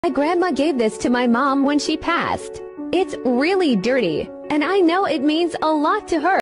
My grandma gave this to my mom when she passed. It's really dirty, and I know it means a lot to her.